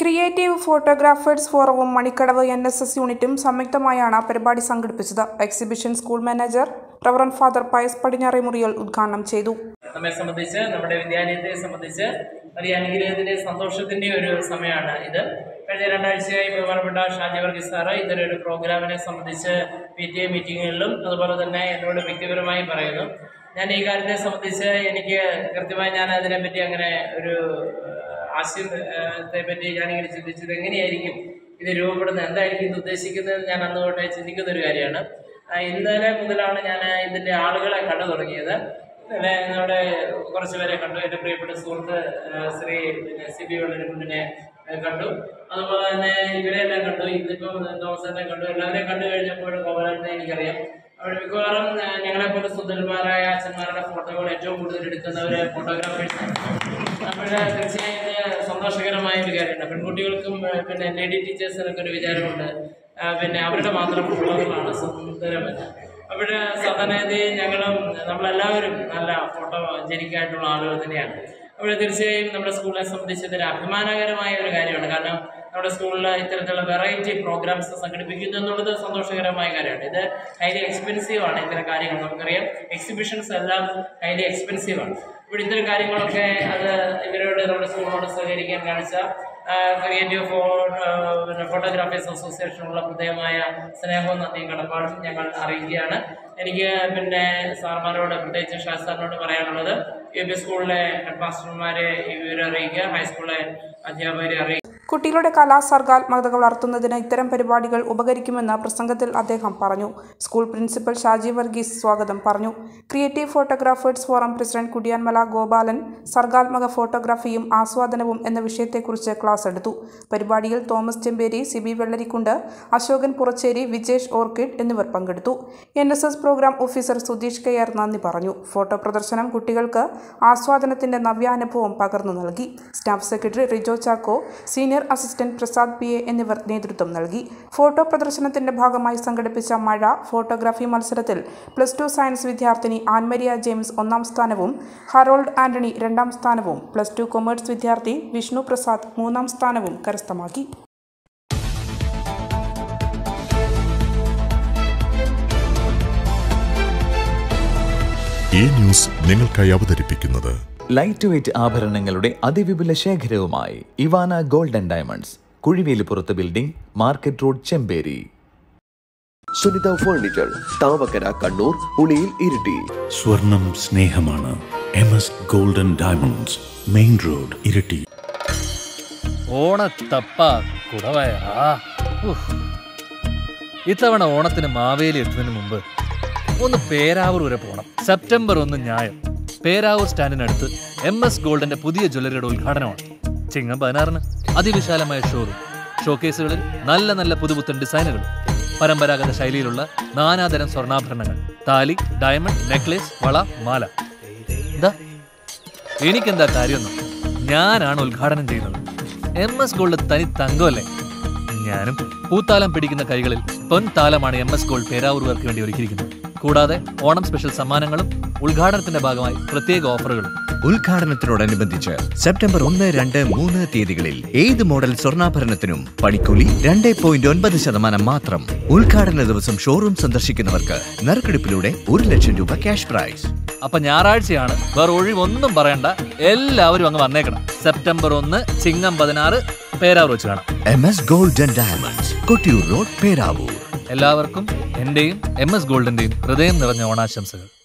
Creative photographers ഫോറവും Manikkadavu NSS യൂണിറ്റും സംയുക്തമായാണ് പരിപാടി സംഘടിപ്പിച്ചത്. Exhibition school manager reverend father Pius പടിഞ്ഞാറേമുറിയിൽ ഉദ്ഘാടനം ചെയ്തു. നമ്മെ സംബന്ധിച്ച്, നമ്മുടെ വിദ്യാലയത്തെ സംബന്ധിച്ച് വലിയ അനുഗ്രഹത്തിന്റെ സന്തോഷത്തിന്റെ ഒരു സമയമാണ് ഇത്. കഴിഞ്ഞ 2 ആഴ്ചയായി ബഹുമാനപ്പെട്ട ഷാജി വർഗീസ് സാറ് ഇത്തരൊരു പ്രോഗ്രാമിനെ സംബന്ധിച്ച് PTA മീറ്റിങ്ങുകളിലും അതുപോലെ തന്നെ എന്നോട് വ്യക്തിപരമായി പറയുന്നു. ഞാൻ ഈ കാര്യത്തെ സംബന്ധിച്ച് എനിക്ക് കൃത്യമായി ഞാൻ അതിനെപ്പറ്റി അങ്ങനെ ഒരു ആശയത്തെ പറ്റി ഞാനിങ്ങനെ ചിന്തിച്ചത് എങ്ങനെയായിരിക്കും ഇത് രൂപപ്പെടുന്നത്, എന്തായിരിക്കും ഇത് ഉദ്ദേശിക്കുന്നത് ഞാൻ അന്നുകൊണ്ട് ചിന്തിക്കുന്ന ഒരു കാര്യമാണ്. ഇന്നലെ മുതലാണ് ഞാൻ ഇതിൻ്റെ ആളുകളെ കണ്ടു തുടങ്ങിയത്. ഇന്നലെ നമ്മുടെ കുറച്ച് പേരെ കണ്ടു. എൻ്റെ പ്രിയപ്പെട്ട സുഹൃത്ത് ശ്രീ CB വെള്ളരിക്കുണ്ടിനെ കണ്ടു. അതുപോലെ തന്നെ ഇവരെല്ലാം കണ്ടു. ഇന്നിപ്പം തോമസിനെ കണ്ടു. എല്ലാവരെയും കണ്ടു കഴിഞ്ഞപ്പോൾ ഗോപാലനെ എനിക്കറിയാം. അവിടെ മിക്കവാറും ഞങ്ങളെപ്പോലെ സുന്ദരന്മാരായ അച്ഛന്മാരുടെ ഫോട്ടോകൾ ഏറ്റവും കൂടുതൽ എടുക്കുന്നവർ ഫോട്ടോഗ്രാഫേഴ്സാണ്. അപ്പോൾ തീർച്ചയായും ഇത് സന്തോഷകരമായ ഒരു കാര്യമാണ്. പെൺകുട്ടികൾക്കും പിന്നെ ലേഡി ടീച്ചേഴ്സിനൊക്കെ ഒരു വിചാരമുണ്ട്, പിന്നെ അവരുടെ മാത്രം ഫോട്ടോകളാണ് സുന്ദരമല്ല. അപ്പോൾ സാധാരണഗതി നമ്മളെല്ലാവരും നല്ല ഫോട്ടോ ജനിക്കായിട്ടുള്ള ആളുകൾ തന്നെയാണ്. അപ്പോൾ തീർച്ചയായും നമ്മുടെ സ്കൂളിനെ സംബന്ധിച്ച് ഇതൊരു അഭിമാനകരമായ ഒരു കാര്യമാണ്. കാരണം നമ്മുടെ സ്കൂളിൽ ഇത്തരത്തിലുള്ള വെറൈറ്റി പ്രോഗ്രാംസ് സംഘടിപ്പിക്കുന്നു എന്നുള്ളത് സന്തോഷകരമായ കാര്യമാണ്. ഇത് ഹൈലി എക്സ്പെൻസീവ് ആണ്. ഇത്തരം കാര്യങ്ങൾ നമുക്കറിയാം, എക്സിബിഷൻസ് എല്ലാം ഹൈലി എക്സ്പെൻസീവ് ആണ്. ഇവിടെ ഇത്തരം കാര്യങ്ങളൊക്കെ അത് ഇവരോട് നമ്മുടെ സ്കൂളിനോട് സഹകരിക്കാൻ കാണിച്ച ക്രിയേറ്റീവ് ഫോട്ടോഗ്രാഫേഴ്സ് അസോസിയേഷനുള്ള പ്രത്യേകമായ സ്നേഹവും നന്ദിയും കടപ്പാടും ഞങ്ങൾ അറിയിക്കുകയാണ്. എനിക്ക് പിന്നെ സാർമാരോട്, പ്രത്യേകിച്ച് ഷാജി സാറിനോട് പറയാനുള്ളത്, UP സ്കൂളിലെ ഹെഡ് മാസ്റ്റർമാരെ ഇവരെ അറിയിക്കുക, ഹൈസ്കൂളിലെ അധ്യാപകരെ അറിയിക്കുക. കുട്ടികളുടെ സർഗാത്മകത വളർത്തുന്നതിന് ഇത്തരം പരിപാടികൾ ഉപകരിക്കുമെന്ന് പ്രസംഗത്തിൽ അദ്ദേഹം പറഞ്ഞു. സ്കൂൾ പ്രിൻസിപ്പൽ ഷാജി വർഗീസ് സ്വാഗതം പറഞ്ഞു. Creative photographers forum president Kudiyanmala Gopalan സർഗാത്മക ഫോട്ടോഗ്രാഫിയും ആസ്വാദനവും എന്ന വിഷയത്തെക്കുറിച്ച് ക്ലാസ് എടുത്തു. പരിപാടിയിൽ Thomas Chemperi, CB Vellarikundu, Ashokan Puracheri, Vijesh Orchid എന്നിവർ പങ്കെടുത്തു. NSS programme officer Sudheesh KR നന്ദി പറഞ്ഞു. ഫോട്ടോ പ്രദർശനം കുട്ടികൾക്ക് ആസ്വാദനത്തിന്റെ നവ്യാനുഭവം പകർന്നു നൽകി. Staff secretary Rijo Chacko, senior assistant Prasad PA എന്നിവർ നേതൃത്വം നൽകി. ഫോട്ടോ പ്രദർശനത്തിന്റെ ഭാഗമായി സംഘടിപ്പിച്ച മഴ ഫോട്ടോഗ്രാഫി മത്സരത്തിൽ +2 സയൻസ് വിദ്യാർത്ഥിനി ആൻമരിയ ജെയിംസ് 1ാം സ്ഥാനവും ഹറോൾഡ് ആന്റണി 2ാം സ്ഥാനവും +2 കൊമേഴ്സ് വിദ്യാർത്ഥി വിഷ്ണു പ്രസാദ് 3ാം സ്ഥാനവും കരസ്ഥമാക്കി. ഈ ന്യൂസ് നിങ്ങൾക്കായി അവതരിപ്പിക്കുന്നത് ലൈറ്റ് വെയ്റ്റ് ആഭരണങ്ങളുടെ അതിവിപുല ശേഖരവുമായി Ivana gold and diamonds, Kuzhivelippurath building, market road, Chemperi. Sunitha furniture, Thavakkara, Kannur, Uliyil, Iritty. സ്വർണം സ്നേഹമാണ്. MS gold and diamonds, main road, Iritty. ഓണത്തപ്പ കുടവയറാ. ഇത്തവണ ഓണത്തിന് മാവേലി എത്തുന്നതിന് മുമ്പ് ഒന്ന് പേരാവൂർ വരെ പോകണം. സെപ്റ്റംബർ 1 ഞായർ പേരാവൂർ സ്റ്റാൻഡിനടുത്ത് MS ഗോൾഡിന്റെ പുതിയ ജ്വല്ലറിയുടെ ഉദ്ഘാടനമാണ്. ചിങ്ങം 16-ന് അതിവിശാലമായ ഷോറൂം, ഷോക്കേസുകളിൽ നല്ല നല്ല പുതുപുത്തൻ ഡിസൈനുകൾ, പരമ്പരാഗത ശൈലിയിലുള്ള നാനാതരം സ്വർണ്ണാഭരണങ്ങൾ, താലി, ഡയമണ്ട്, നെക്ലേസ്, വള, മാല. എന്താ എനിക്കെന്താ കാര്യമൊന്നും, ഞാനാണ് ഉദ്ഘാടനം ചെയ്യുന്നത്. MS ഗോൾഡ് തനി തങ്കമല്ലേ. ഞാനും പൂത്താലം പിടിക്കുന്ന കൈകളിൽ പൊൻതാലമാണ് MS ഗോൾഡ് പേരാവൂർകാർക്ക് വേണ്ടി ഒരുക്കിയിരിക്കുന്നത്. കൂടാതെ ഓണം സ്പെഷ്യൽ സമ്മാനങ്ങളും ഉദ്ഘാടനത്തിന്റെ ഭാഗമായി പ്രത്യേക ഓഫറുകളും. ഉദ്ഘാടനത്തോടനുബന്ധിച്ച് സെപ്റ്റംബർ 1, 2, 3 തീയതികളിൽ ഏത് മോഡൽ സ്വർണ്ണാഭരണത്തിനും പണിക്കൂലി 2.9% മാത്രം. ഉദ്ഘാടന ദിവസം ഷോറൂം സന്ദർശിക്കുന്നവർക്ക് നറുക്കെടുപ്പിലൂടെ 1 ലക്ഷം രൂപ ക്യാഷ് പ്രൈസ്. അപ്പൊ ഞായറാഴ്ചയാണ്, വേറെ ഒഴിവൊന്നും പറയണ്ട, എല്ലാവരും അങ്ങ് വന്നേക്കണം. സെപ്റ്റംബർ 1 ചിങ്ങം 16 പേരാവൂർ വെച്ച് കാണാം. MS gold and diamonds, Kottiyoor road, Peravoor. എല്ലാവർക്കും എന്റെയും MS ഗോൾഡിന്റെയും ഹൃദയം നിറഞ്ഞ ഓണാശംസകൾ.